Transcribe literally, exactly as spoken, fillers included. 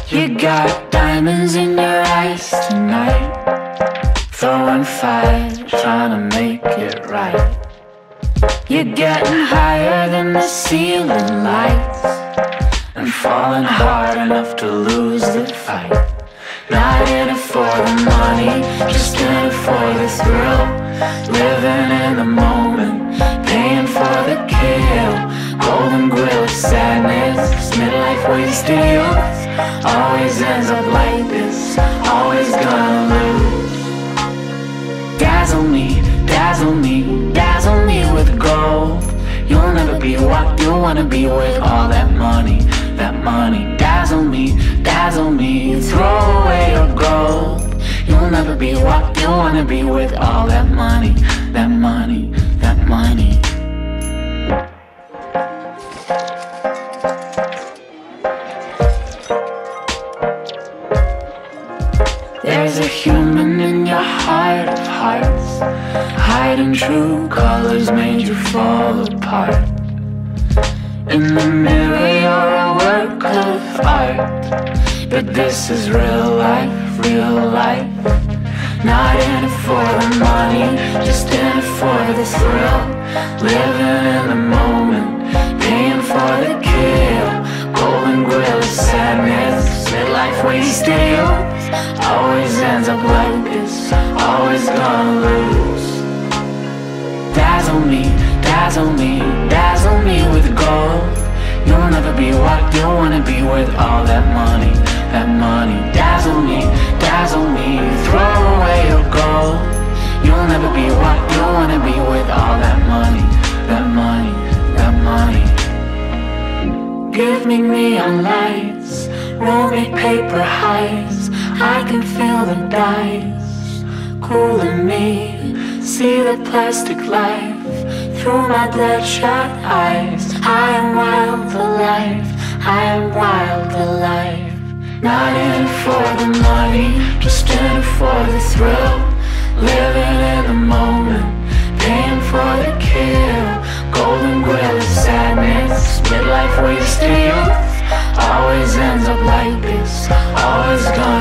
You got diamonds in your eyes tonight, throwing fire, trying to make it right. You're getting higher than the ceiling lights, and falling hard enough to lose the fight. Not in it for the money, just in it for the thrill. Living in the moment, paying for the kill. Golden grill of sadness, midlife wasted youth. Always ends up like this, always gonna lose. Dazzle me, dazzle me, dazzle me with gold. You'll never be what you wanna be with all that money, that money. Dazzle me, dazzle me, throw away your gold. You'll never be what you wanna be with all that money, that money, that money. There's a human in your heart of hearts, hiding true colors made you fall apart. In the mirror you're a work of art, but this is real life, real life. Not in it for the money, just in it for the thrill. Living in the moment, paying for the kill. Golden grill of sadness, midlife wasted youth. Always ends up like this, always gonna lose. Dazzle me, dazzle me, dazzle me with gold. You'll never be what you wanna be with all that money, that money. Dazzle me, dazzle me, throw away your gold. You'll never be what you wanna be with all that money, that money, that money. Give me neon lights, roll me paper heights. I can feel the dice cooling me. See the plastic life through my bloodshot eyes. I am wild alive, I am wild alive. Not in it for the money, just in it for the thrill. Living in the moment, paying for the kill. Golden grill of sadness, midlife wasted youth. Always ends up like this, always gonna